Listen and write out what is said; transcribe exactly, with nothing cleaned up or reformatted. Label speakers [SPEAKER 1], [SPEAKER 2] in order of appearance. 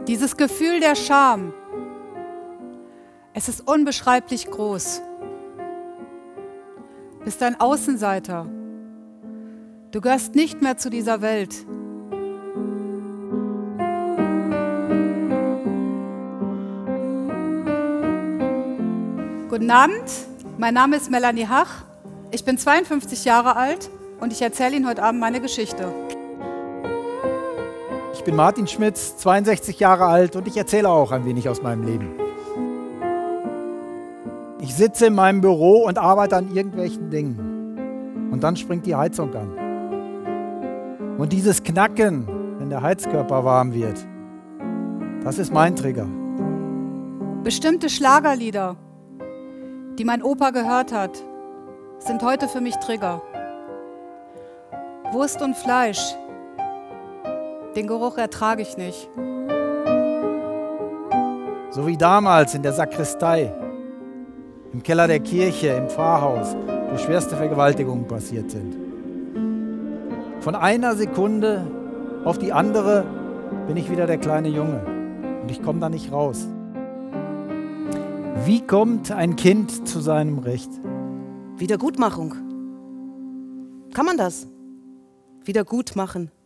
[SPEAKER 1] Dieses Gefühl der Scham, es ist unbeschreiblich groß. Bist ein Außenseiter. Du gehörst nicht mehr zu dieser Welt. Guten Abend, mein Name ist Melanie Hach. Ich bin zweiundfünfzig Jahre alt und ich erzähle Ihnen heute Abend meine Geschichte.
[SPEAKER 2] Ich bin Martin Schmitz, zweiundsechzig Jahre alt und ich erzähle auch ein wenig aus meinem Leben. Ich sitze in meinem Büro und arbeite an irgendwelchen Dingen. Und dann springt die Heizung an. Und dieses Knacken, wenn der Heizkörper warm wird, das ist mein Trigger.
[SPEAKER 1] Bestimmte Schlagerlieder, die mein Opa gehört hat, sind heute für mich Trigger. Wurst und Fleisch, den Geruch ertrage ich nicht.
[SPEAKER 2] So wie damals in der Sakristei, im Keller der Kirche, im Pfarrhaus, wo schwerste Vergewaltigungen passiert sind. Von einer Sekunde auf die andere bin ich wieder der kleine Junge und ich komme da nicht raus. Wie kommt ein Kind zu seinem Recht?
[SPEAKER 3] Wiedergutmachung. Kann man das? Wiedergutmachen.